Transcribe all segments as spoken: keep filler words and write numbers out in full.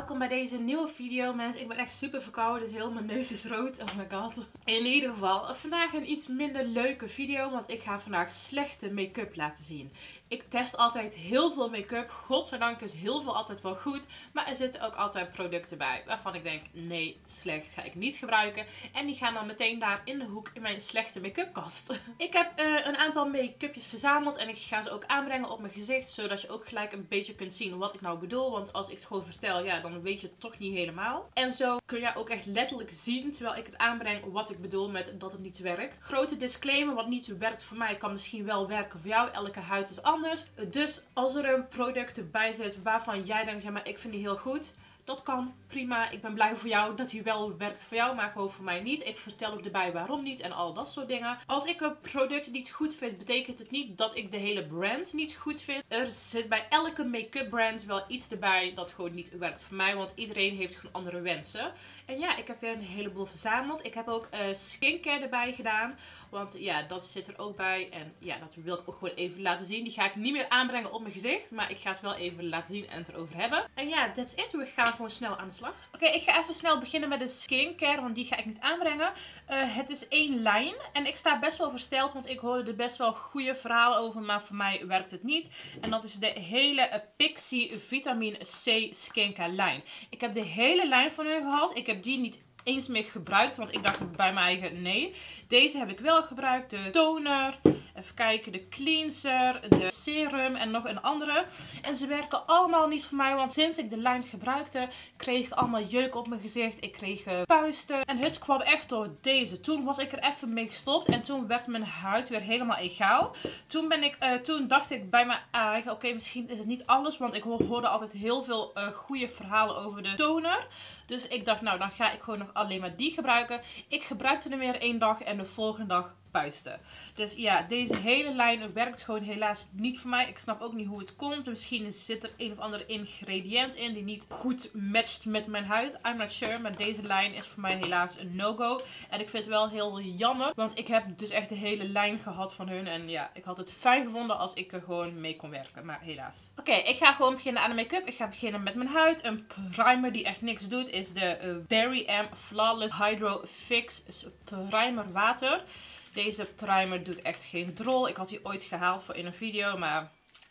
welkom bij deze nieuwe video mensen. Ik ben echt super verkouden, dus heel mijn neus is rood. Oh my god. In ieder geval, vandaag een iets minder leuke video, want ik ga vandaag slechte make-up laten zien. Ik test altijd heel veel make-up. Godzijdank is heel veel altijd wel goed. Maar er zitten ook altijd producten bij waarvan ik denk, nee, slecht, ga ik niet gebruiken. En die gaan dan meteen daar in de hoek in mijn slechte make-up kast. Ik heb uh, een aantal make-upjes verzameld en ik ga ze ook aanbrengen op mijn gezicht. Zodat je ook gelijk een beetje kunt zien wat ik nou bedoel. Want als ik het gewoon vertel, ja, dan weet je het toch niet helemaal. En zo kun je ook echt letterlijk zien, terwijl ik het aanbreng, wat ik bedoel met dat het niet werkt. Grote disclaimer, wat niet werkt voor mij kan misschien wel werken voor jou. Elke huid is anders. Dus als er een product bij zit waarvan jij denkt, ja maar ik vind die heel goed. Dat kan, prima. Ik ben blij voor jou dat hij wel werkt voor jou, maar gewoon voor mij niet. Ik vertel ook erbij waarom niet en al dat soort dingen. Als ik een product niet goed vind, betekent het niet dat ik de hele brand niet goed vind. Er zit bij elke make-up brand wel iets erbij dat gewoon niet werkt voor mij, want iedereen heeft gewoon andere wensen. En ja, ik heb weer een heleboel verzameld. Ik heb ook uh, skincare erbij gedaan. Want ja, dat zit er ook bij. En ja, dat wil ik ook gewoon even laten zien. Die ga ik niet meer aanbrengen op mijn gezicht. Maar ik ga het wel even laten zien en het erover hebben. En ja, that's it. We gaan gewoon snel aan de slag. Oké, okay, ik ga even snel beginnen met de skincare. Want die ga ik niet aanbrengen. Uh, het is één lijn. En ik sta best wel versteld. Want ik hoorde er best wel goede verhalen over. Maar voor mij werkt het niet. En dat is de hele uh, Pixi Vitamine C skincare lijn. Ik heb de hele lijn van hun gehad. Ik heb die niet eens meer gebruikt, want ik dacht bij mij eigen nee. Deze heb ik wel gebruikt. De toner, even kijken, de cleanser, de serum en nog een andere. En ze werken allemaal niet voor mij, want sinds ik de lijn gebruikte, kreeg ik allemaal jeuk op mijn gezicht. Ik kreeg uh, puisten. En het kwam echt door deze. Toen was ik er even mee gestopt en toen werd mijn huid weer helemaal egaal. Toen, ben ik, uh, toen dacht ik bij mijn eigen, oké, okay, misschien is het niet alles, want ik hoorde altijd heel veel uh, goede verhalen over de toner. Dus ik dacht, nou dan ga ik gewoon nog alleen maar die gebruiken. Ik gebruikte hem weer één dag en de volgende dag puisten. Dus ja, deze hele lijn werkt gewoon helaas niet voor mij. Ik snap ook niet hoe het komt. Misschien zit er een of ander ingrediënt in die niet goed matcht met mijn huid. I'm not sure, maar deze lijn is voor mij helaas een no-go. En ik vind het wel heel jammer, want ik heb dus echt de hele lijn gehad van hun. En ja, ik had het fijn gevonden als ik er gewoon mee kon werken, maar helaas. Oké, okay, ik ga gewoon beginnen aan de make-up. Ik ga beginnen met mijn huid. Een primer die echt niks doet is de uh, Barry M Flawless Hydro Fix Primer Water. Deze primer doet echt geen drol. Ik had die ooit gehaald voor in een video. Maar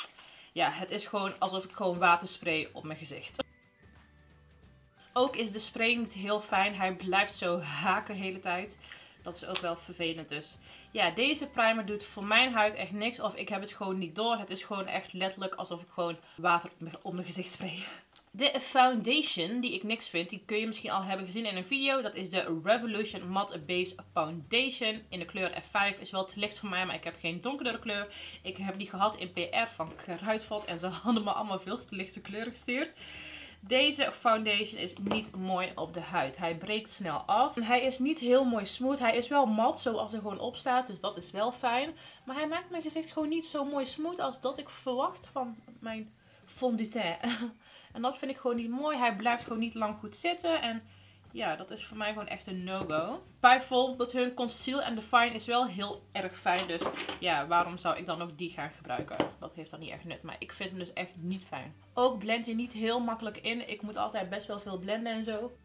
ja, het is gewoon alsof ik gewoon water spray op mijn gezicht. Ook is de spray niet heel fijn. Hij blijft zo haken de hele tijd. Dat is ook wel vervelend dus. Ja, deze primer doet voor mijn huid echt niks. Of ik heb het gewoon niet door. Het is gewoon echt letterlijk alsof ik gewoon water op mijn gezicht spray. De foundation, die ik niks vind, die kun je misschien al hebben gezien in een video. Dat is de Revolution Matte Base Foundation in de kleur F vijf. Is wel te licht voor mij, maar ik heb geen donkerdere kleur. Ik heb die gehad in P R van Kruidvat en ze hadden me allemaal veel te lichte kleuren gestuurd. Deze foundation is niet mooi op de huid. Hij breekt snel af. Hij is niet heel mooi smooth. Hij is wel mat zoals er gewoon op staat. Dus dat is wel fijn. Maar hij maakt mijn gezicht gewoon niet zo mooi smooth als dat ik verwacht van mijn fond du teint. En dat vind ik gewoon niet mooi. Hij blijft gewoon niet lang goed zitten. En ja, dat is voor mij gewoon echt een no-go. Bijvoorbeeld hun Conceal and Define is wel heel erg fijn. Dus ja, waarom zou ik dan ook die gaan gebruiken? Dat heeft dan niet echt nut. Maar ik vind hem dus echt niet fijn. Ook blend je niet heel makkelijk in. Ik moet altijd best wel veel blenden en zo.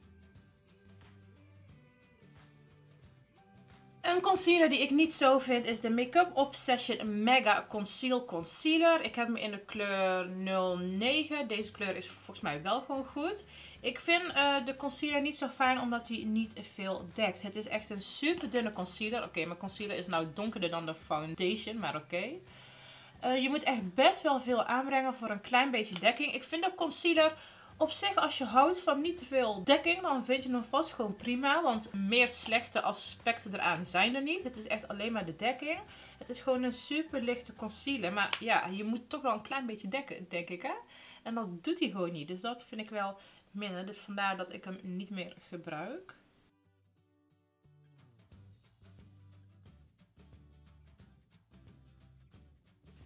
Een concealer die ik niet zo vind is de Makeup Obsession Mega Conceal Concealer. Ik heb hem in de kleur nul negen. Deze kleur is volgens mij wel gewoon goed. Ik vind uh, de concealer niet zo fijn omdat hij niet veel dekt. Het is echt een super dunne concealer. Oké, okay, mijn concealer is nou donkerder dan de foundation, maar oké. Okay. Uh, je moet echt best wel veel aanbrengen voor een klein beetje dekking. Ik vind de concealer op zich, als je houdt van niet te veel dekking, dan vind je hem vast gewoon prima. Want meer slechte aspecten eraan zijn er niet. Het is echt alleen maar de dekking. Het is gewoon een super lichte concealer. Maar ja, je moet toch wel een klein beetje dekken, denk ik, hè. En dat doet hij gewoon niet. Dus dat vind ik wel minder. Dus vandaar dat ik hem niet meer gebruik.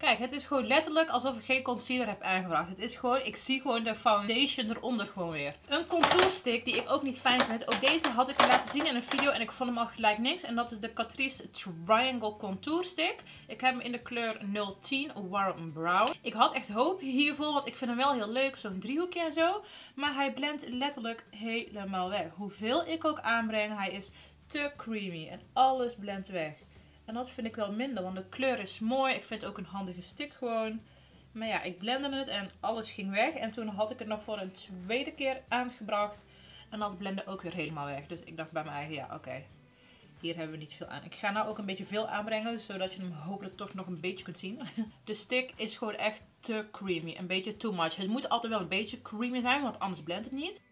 Kijk, het is gewoon letterlijk alsof ik geen concealer heb aangebracht. Het is gewoon, ik zie gewoon de foundation eronder gewoon weer. Een contourstick die ik ook niet fijn vind. Ook deze had ik laten zien in een video en ik vond hem al gelijk niks. En dat is de Catrice Triangle Contour Stick. Ik heb hem in de kleur nul tien Warm Brown. Ik had echt hoop hiervoor, want ik vind hem wel heel leuk. Zo'n driehoekje en zo. Maar hij blendt letterlijk helemaal weg. Hoeveel ik ook aanbreng, hij is te creamy. En alles blendt weg. En dat vind ik wel minder, want de kleur is mooi. Ik vind het ook een handige stick gewoon. Maar ja, ik blendde het en alles ging weg. En toen had ik het nog voor een tweede keer aangebracht. En dat blendde ook weer helemaal weg. Dus ik dacht bij mij eigen, ja oké. Okay, hier hebben we niet veel aan. Ik ga nou ook een beetje veel aanbrengen, zodat je hem hopelijk toch nog een beetje kunt zien. De stick is gewoon echt te creamy. Een beetje too much. Het moet altijd wel een beetje creamy zijn, want anders blendt het niet.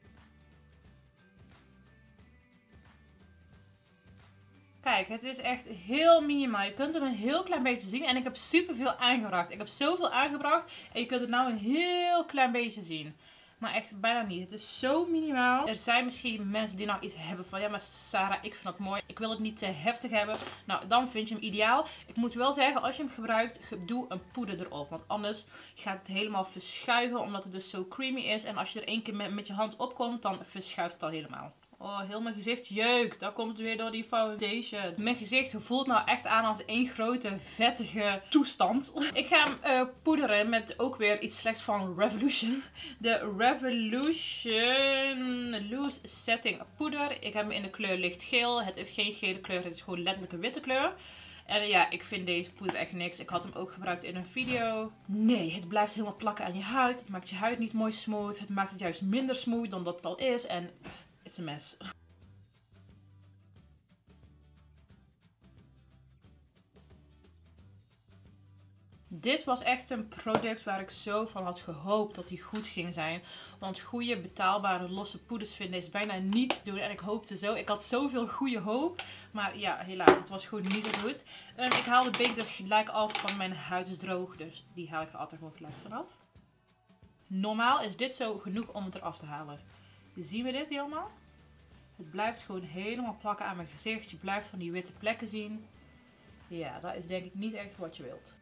Kijk, het is echt heel minimaal. Je kunt hem een heel klein beetje zien. En ik heb super veel aangebracht. Ik heb zoveel aangebracht. En je kunt het nou een heel klein beetje zien. Maar echt bijna niet. Het is zo minimaal. Er zijn misschien mensen die nou iets hebben van... Ja, maar Sarah, ik vind dat mooi. Ik wil het niet te heftig hebben. Nou, dan vind je hem ideaal. Ik moet wel zeggen, als je hem gebruikt, doe een poeder erop. Want anders gaat het helemaal verschuiven. Omdat het dus zo creamy is. En als je er één keer met, met je hand op komt, dan verschuift het al helemaal. Oh, heel mijn gezicht jeukt. Dat komt weer door die foundation. Mijn gezicht voelt nou echt aan als één grote vettige toestand. Ik ga hem uh, poederen met ook weer iets slechts van Revolution. De Revolution Loose Setting Poeder. Ik heb hem in de kleur lichtgeel. Het is geen gele kleur, het is gewoon letterlijk een witte kleur. En ja, ik vind deze poeder echt niks. Ik had hem ook gebruikt in een video. Nee, het blijft helemaal plakken aan je huid. Het maakt je huid niet mooi smooth. Het maakt het juist minder smooth dan dat het al is. En it's a mess. Dit was echt een product waar ik zo van had gehoopt dat die goed ging zijn. Want goede, betaalbare, losse poeders vinden is bijna niet te doen. En ik hoopte zo. Ik had zoveel goede hoop. Maar ja, helaas. Het was gewoon niet zo goed. Um, ik haal de beek er gelijk af, want mijn huid is droog. Dus die haal ik er altijd gewoon gelijk vanaf. Normaal is dit zo genoeg om het eraf te halen. Zien we dit helemaal? Het blijft gewoon helemaal plakken aan mijn gezicht. Je blijft van die witte plekken zien. Ja, dat is denk ik niet echt wat je wilt.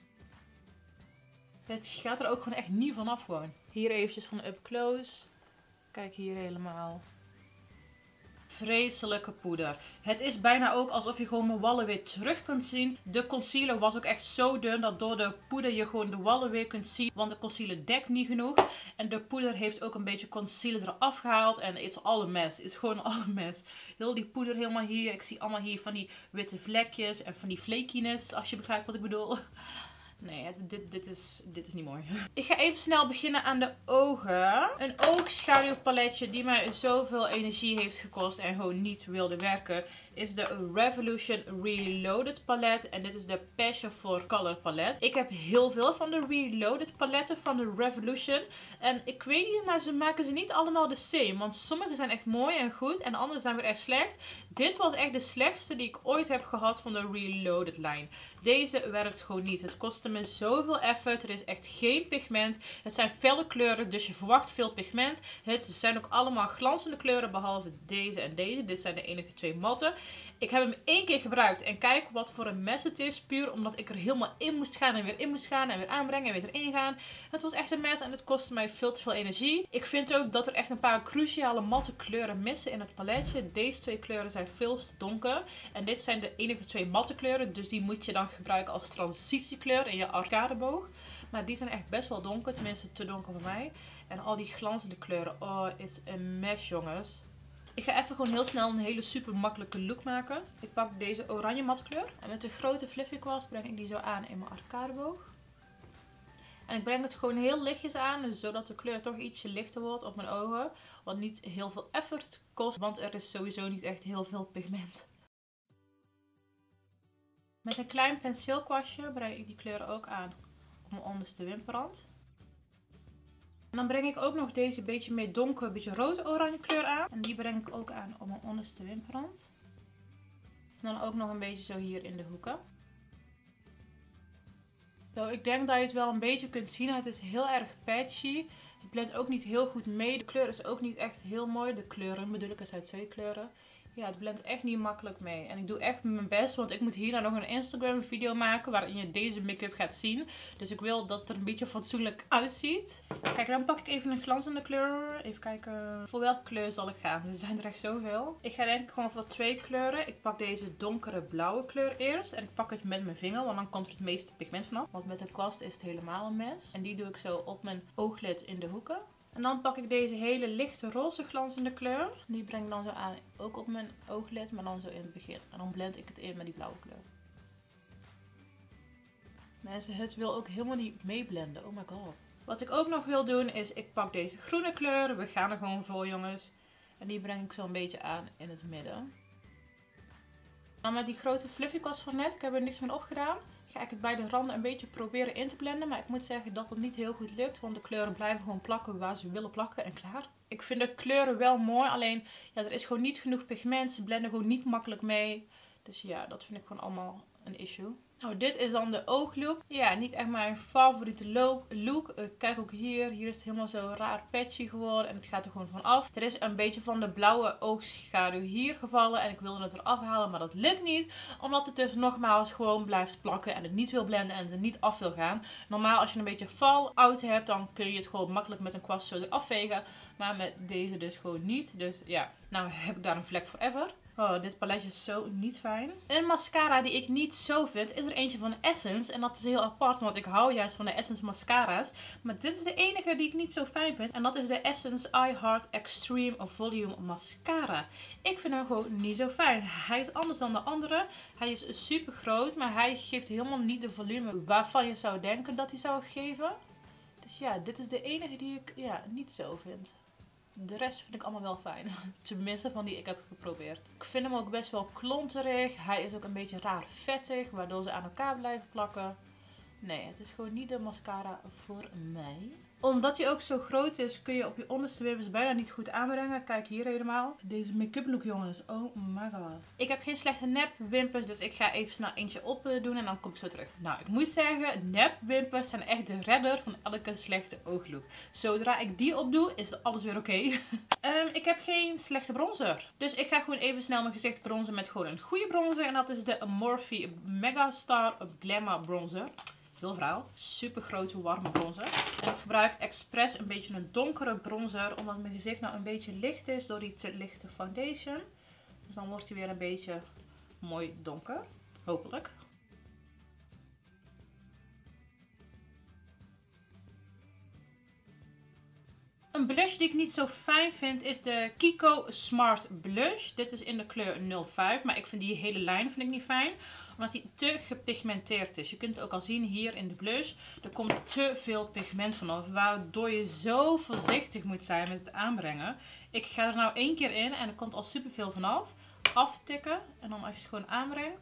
Het gaat er ook gewoon echt niet vanaf gewoon. Hier eventjes van up close. Kijk hier helemaal. Vreselijke poeder. Het is bijna ook alsof je gewoon mijn wallen weer terug kunt zien. De concealer was ook echt zo dun dat door de poeder je gewoon de wallen weer kunt zien. Want de concealer dekt niet genoeg. En de poeder heeft ook een beetje concealer eraf gehaald. En it's all a mess. Het is gewoon all a mess. Heel die poeder helemaal hier. Ik zie allemaal hier van die witte vlekjes en van die flakiness. Als je begrijpt wat ik bedoel. Nee, dit, dit, is, dit is niet mooi. Ik ga even snel beginnen aan de ogen. Een oogschaduwpaletje die mij zoveel energie heeft gekost en gewoon niet wilde werken, is de Revolution Reloaded palet. En dit is de Passion for Color palet. Ik heb heel veel van de Reloaded paletten van de Revolution. En ik weet niet, maar ze maken ze niet allemaal de same. Want sommige zijn echt mooi en goed en andere zijn weer echt slecht. Dit was echt de slechtste die ik ooit heb gehad van de Reloaded lijn. Deze werkt gewoon niet. Het kostte me zoveel effort. Er is echt geen pigment. Het zijn felle kleuren, dus je verwacht veel pigment. Het zijn ook allemaal glanzende kleuren, behalve deze en deze. Dit zijn de enige twee matten. Ik heb hem één keer gebruikt en kijk wat voor een mess het is. Puur omdat ik er helemaal in moest gaan en weer in moest gaan en weer aanbrengen en weer erin gaan. Het was echt een mess en het kostte mij veel te veel energie. Ik vind ook dat er echt een paar cruciale matte kleuren missen in het paletje. Deze twee kleuren zijn veel te donker. En dit zijn de enige twee matte kleuren, dus die moet je dan gebruiken als transitiekleur in je arcadeboog. Maar die zijn echt best wel donker, tenminste te donker voor mij. En al die glanzende kleuren, oh, is een mess jongens. Ik ga even gewoon heel snel een hele super makkelijke look maken. Ik pak deze oranje matkleur. En met de grote fluffy kwast breng ik die zo aan in mijn arcadeboog. En ik breng het gewoon heel lichtjes aan, dus zodat de kleur toch ietsje lichter wordt op mijn ogen. Wat niet heel veel effort kost, want er is sowieso niet echt heel veel pigment. Met een klein penseelkwastje breng ik die kleuren ook aan op mijn onderste wimperrand. En dan breng ik ook nog deze beetje meer donker, beetje rood-oranje kleur aan. En die breng ik ook aan op mijn onderste wimperrand. En dan ook nog een beetje zo hier in de hoeken. Zo, ik denk dat je het wel een beetje kunt zien. Het is heel erg patchy. Het blendt ook niet heel goed mee. De kleur is ook niet echt heel mooi. De kleuren bedoel ik, er zijn twee kleuren. Ja, het blendt echt niet makkelijk mee. En ik doe echt mijn best, want ik moet hierna nog een Instagram video maken waarin je deze make-up gaat zien. Dus ik wil dat het er een beetje fatsoenlijk uitziet. Kijk, dan pak ik even een glanzende kleur. Even kijken, voor welke kleur zal ik gaan? Er zijn er echt zoveel. Ik ga denk ik gewoon voor twee kleuren. Ik pak deze donkere blauwe kleur eerst. En ik pak het met mijn vinger, want dan komt er het meeste pigment vanaf. Want met de kwast is het helemaal een mes. En die doe ik zo op mijn ooglid in de hoeken. En dan pak ik deze hele lichte roze glanzende kleur. Die breng ik dan zo aan, ook op mijn ooglid, maar dan zo in het begin. En dan blend ik het in met die blauwe kleur. Mensen, het wil ook helemaal niet meeblenden. Oh my god. Wat ik ook nog wil doen is, ik pak deze groene kleur. We gaan er gewoon voor, jongens. En die breng ik zo een beetje aan in het midden. Dan met die grote fluffy kwast van net, ik heb er niks meer opgedaan. Ga ik het bij de randen een beetje proberen in te blenden. Maar ik moet zeggen dat het niet heel goed lukt. Want de kleuren blijven gewoon plakken waar ze willen plakken en klaar. Ik vind de kleuren wel mooi. Alleen ja, er is gewoon niet genoeg pigment. Ze blenden gewoon niet makkelijk mee. Dus ja, dat vind ik gewoon allemaal een issue. Nou, dit is dan de ooglook. Ja, niet echt mijn favoriete look. look. Uh, kijk ook hier. Hier is het helemaal zo raar patchy geworden. En het gaat er gewoon van af. Er is een beetje van de blauwe oogschaduw hier gevallen. En ik wilde het eraf halen, maar dat lukt niet. Omdat het dus nogmaals gewoon blijft plakken. En het niet wil blenden en er niet af wil gaan. Normaal als je een beetje fallout hebt, dan kun je het gewoon makkelijk met een kwast zo eraf vegen. Maar met deze dus gewoon niet. Dus ja, nou heb ik daar een vlek forever. Oh, dit paletje is zo niet fijn. Een mascara die ik niet zo vind, is er eentje van Essence. En dat is heel apart, want ik hou juist van de Essence mascara's. Maar dit is de enige die ik niet zo fijn vind. En dat is de Essence I Heart Extreme Volume Mascara. Ik vind hem gewoon niet zo fijn. Hij is anders dan de andere. Hij is super groot, maar hij geeft helemaal niet de volume waarvan je zou denken dat hij zou geven. Dus ja, dit is de enige die ik ja, niet zo vind. De rest vind ik allemaal wel fijn. Tenminste van die ik heb geprobeerd. Ik vind hem ook best wel klonterig. Hij is ook een beetje raar vettig. Waardoor ze aan elkaar blijven plakken. Nee, het is gewoon niet de mascara voor mij. Omdat hij ook zo groot is, kun je op je onderste wimpers bijna niet goed aanbrengen. Kijk hier helemaal. Deze make-up look, jongens. Oh my god. Ik heb geen slechte nep wimpers, dus ik ga even snel eentje op doen en dan kom ik zo terug. Nou, ik moet zeggen, nep wimpers zijn echt de redder van elke slechte ooglook. Zodra ik die opdoe, is alles weer oké. Okay. um, ik heb geen slechte bronzer. Dus ik ga gewoon even snel mijn gezicht bronzen met gewoon een goede bronzer. En dat is de Morphe Megastar Glamour Bronzer. Heel vrouw. Super grote warme bronzer. En ik gebruik expres een beetje een donkere bronzer. Omdat mijn gezicht nou een beetje licht is door die te lichte foundation. Dus dan wordt hij weer een beetje mooi donker. Hopelijk. Een blush die ik niet zo fijn vind is de Kiko Smart Blush. Dit is in de kleur nul vijf. Maar ik vind die hele lijn vind ik niet fijn. Omdat die te gepigmenteerd is. Je kunt het ook al zien hier in de blush. Er komt te veel pigment vanaf. Waardoor je zo voorzichtig moet zijn met het aanbrengen. Ik ga er nou één keer in en er komt al superveel vanaf. Aftikken. En dan als je het gewoon aanbrengt.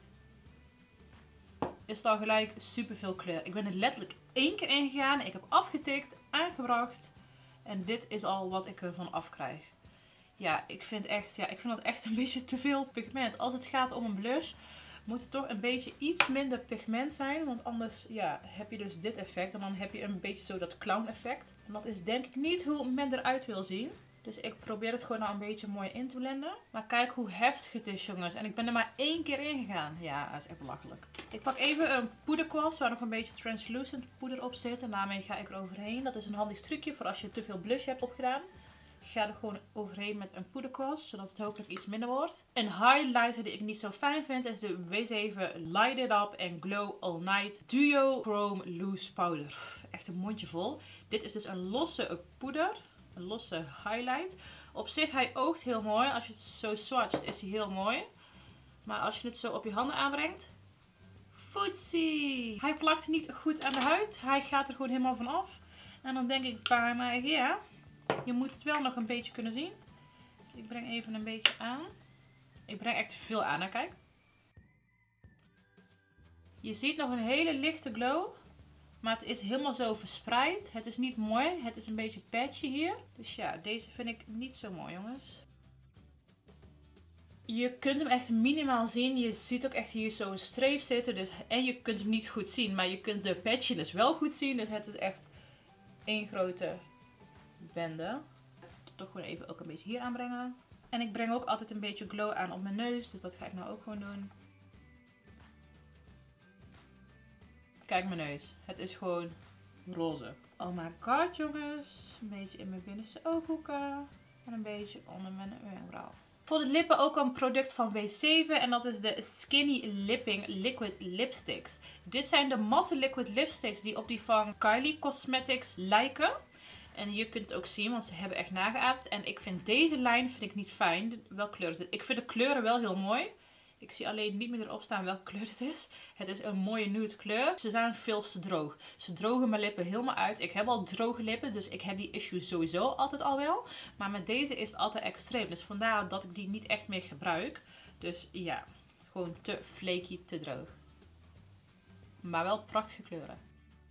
Is het al gelijk superveel kleur. Ik ben er letterlijk één keer in gegaan. Ik heb afgetikt. Aangebracht. En dit is al wat ik ervan afkrijg. Ja, ik vind, echt, ja, ik vind dat echt een beetje te veel pigment. Als het gaat om een blush, moet het toch een beetje iets minder pigment zijn. Want anders ja, heb je dus dit effect. En dan heb je een beetje zo dat clown effect. En dat is denk ik niet hoe men eruit wil zien. Dus ik probeer het gewoon nou een beetje mooi in te blenden. Maar kijk hoe heftig het is, jongens. En ik ben er maar één keer in gegaan. Ja, dat is echt belachelijk. Ik pak even een poederkwast waar nog een beetje translucent poeder op zit. En daarmee ga ik er overheen. Dat is een handig trucje voor als je te veel blush hebt opgedaan. Ik ga er gewoon overheen met een poederkwast, zodat het hopelijk iets minder wordt. Een highlighter die ik niet zo fijn vind is de W zeven Light It Up and Glow All Night Duo Chrome Loose Powder. Echt een mondje vol. Dit is dus een losse poeder. Een losse highlight. Op zich, hij oogt heel mooi. Als je het zo swatcht, is hij heel mooi. Maar als je het zo op je handen aanbrengt. Footsie! Hij plakt niet goed aan de huid. Hij gaat er gewoon helemaal van af. En dan denk ik bij mij, ja, je moet het wel nog een beetje kunnen zien. Dus ik breng even een beetje aan. Ik breng echt veel aan, hè, kijk. Je ziet nog een hele lichte glow. Maar het is helemaal zo verspreid. Het is niet mooi. Het is een beetje patchy hier. Dus ja, deze vind ik niet zo mooi, jongens. Je kunt hem echt minimaal zien. Je ziet ook echt hier zo'n streep zitten. Dus, en je kunt hem niet goed zien. Maar je kunt de patchiness wel goed zien. Dus het is echt één grote bende. Toch gewoon even ook een beetje hier aanbrengen. En ik breng ook altijd een beetje glow aan op mijn neus. Dus dat ga ik nou ook gewoon doen. Kijk mijn neus. Het is gewoon roze. Oh my god jongens. Een beetje in mijn binnenste ooghoeken. En een beetje onder mijn wenkbrauw. Voor de lippen ook een product van W zeven. En dat is de Skinny Lipping Liquid Lipsticks. Dit zijn de matte liquid lipsticks die op die van Kylie Cosmetics lijken. En je kunt het ook zien, want ze hebben echt nageaapt. En ik vind deze lijn vind ik niet fijn. Welke kleur is dit? Ik vind de kleuren wel heel mooi. Ik zie alleen niet meer erop staan welke kleur het is. Het is een mooie nude kleur. Ze zijn veel te droog. Ze drogen mijn lippen helemaal uit. Ik heb al droge lippen, dus ik heb die issues sowieso altijd al wel. Maar met deze is het altijd extreem. Dus vandaar dat ik die niet echt meer gebruik. Dus ja, gewoon te flaky, te droog. Maar wel prachtige kleuren.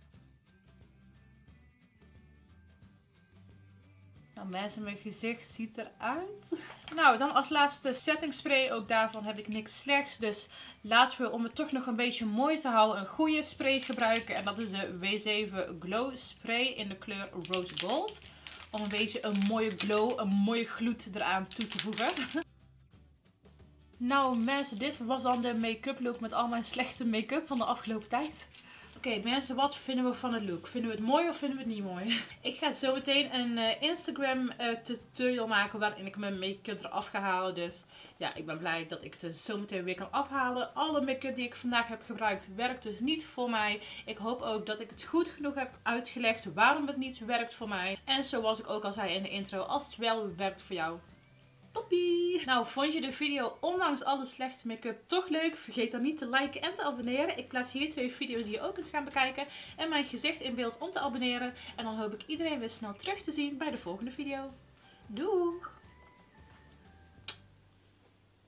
Nou mensen, mijn gezicht ziet eruit. Nou, dan als laatste setting spray. Ook daarvan heb ik niks slechts. Dus laten we, om het toch nog een beetje mooi te houden, een goede spray gebruiken. En dat is de W zeven Glow Spray in de kleur Rose Gold. Om een beetje een mooie glow, een mooie gloed eraan toe te voegen. Nou mensen, dit was dan de make-up look met al mijn slechte make-up van de afgelopen tijd. Oké okay, mensen, wat vinden we van het look? Vinden we het mooi of vinden we het niet mooi? Ik ga zo meteen een uh, Instagram uh, tutorial maken waarin ik mijn make-up eraf ga halen. Dus ja, ik ben blij dat ik het zo meteen weer kan afhalen. Alle make-up die ik vandaag heb gebruikt werkt dus niet voor mij. Ik hoop ook dat ik het goed genoeg heb uitgelegd waarom het niet werkt voor mij. En zoals ik ook al zei in de intro, als het wel werkt voor jou, toppie! Nou, vond je de video ondanks alle slechte make-up toch leuk? Vergeet dan niet te liken en te abonneren. Ik plaats hier twee video's die je ook kunt gaan bekijken. En mijn gezicht in beeld om te abonneren. En dan hoop ik iedereen weer snel terug te zien bij de volgende video. Doeg!